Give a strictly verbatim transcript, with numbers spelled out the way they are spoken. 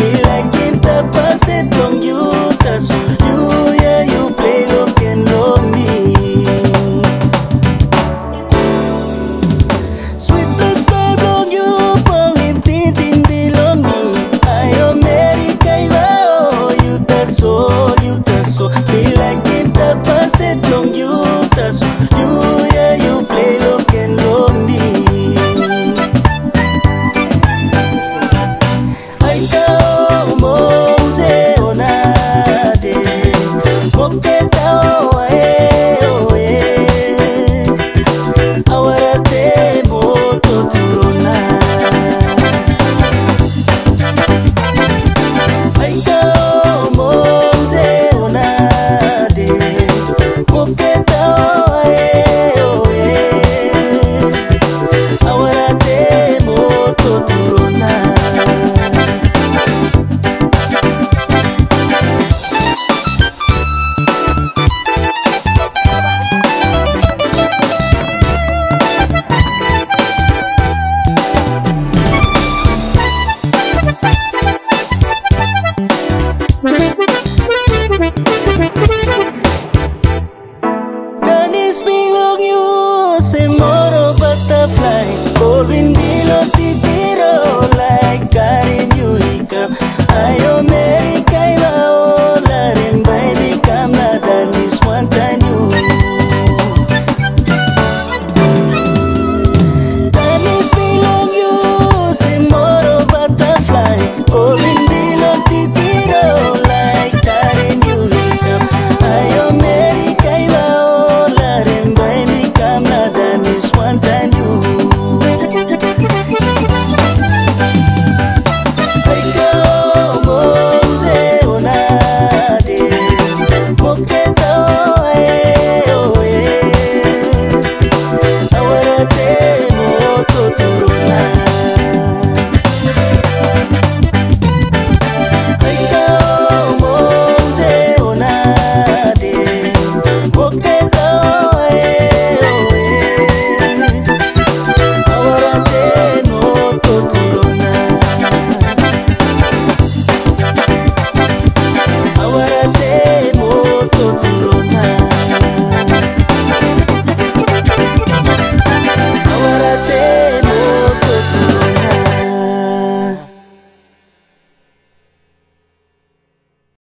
Me like in the paset long you tas. You yeah you play look and love me. Sweetest vibe long you pangin tintin belong me. I am Meri Kaiva oh you tas so you tas so. Me like in the paset long you tas. You yeah you play look and love me. Golden below tittle like Karin you hiccup. I am Meri Kaiva oh Larin baby come not done this one time you. Done is belong you say more butterfly.